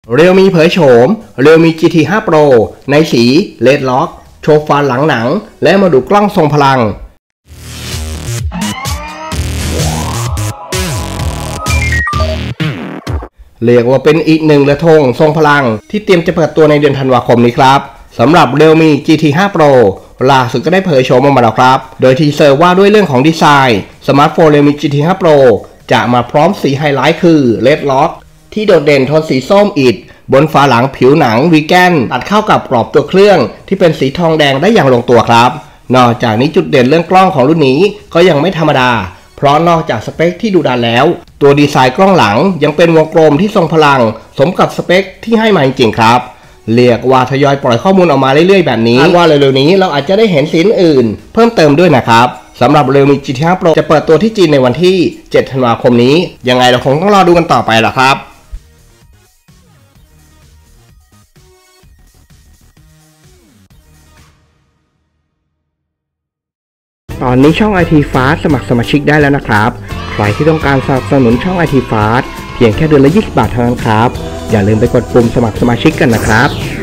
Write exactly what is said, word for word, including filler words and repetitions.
Realme เผยโฉม Realme จี ที ไฟว์ Pro ในสี Red Lock โชว์ฟันหลังหนังและโมดูลกล้องทรงพลังเรียกว่าเป็นอีกหนึ่งเรือธงทรงพลังที่เตรียมจะเปิดตัวในเดือนธันวาคมนี้ครับสำหรับ Realme จี ที ไฟว์ Pro ล่าสุดก็ได้เผยโฉมออกมาแล้วครับโดยทีเซอร์ว่าด้วยเรื่องของดีไซน์สมาร์ทโฟน Realme จี ที ไฟว์ Pro จะมาพร้อมสีไฮไลท์คือ Red Lock ที่โดดเด่นโทนสีส้มอิฐบนฝาหลังผิวหนังวีแกนตัดเข้ากับกรอบตัวเครื่องที่เป็นสีทองแดงได้อย่างลงตัวครับนอกจากนี้จุดเด่นเรื่องกล้องของรุ่นนี้ก็ยังไม่ธรรมดาเพราะนอกจากสเปคที่ดูดันแล้วตัวดีไซน์กล้องหลังยังเป็นวงกลมที่ทรงพลังสมกับสเปคที่ให้มาจริงๆครับเรียกว่าทยอยปล่อยข้อมูลออกมาเรื่อยๆแบบนี้ว่าเร็วๆนี้เราอาจจะได้เห็นสีอื่นเพิ่มเติมด้วยนะครับสำหรับ Realme จี ที ไฟว์ Pro จะเปิดตัวที่จีนในวันที่เจ็ดธันวาคมนี้ยังไงเราคงต้องรอดูกันต่อไปล่ะครับตอนนี้ช่อง ไอ ที Fast สมัครสมาชิกได้แล้วนะครับใครที่ต้องการสนับสนุนช่อง ไอ ที Fast เพียงแค่เดือนละยี่สิบบาทเท่านั้นครับอย่าลืมไปกดปุ่มสมัครสมาชิกกันนะครับ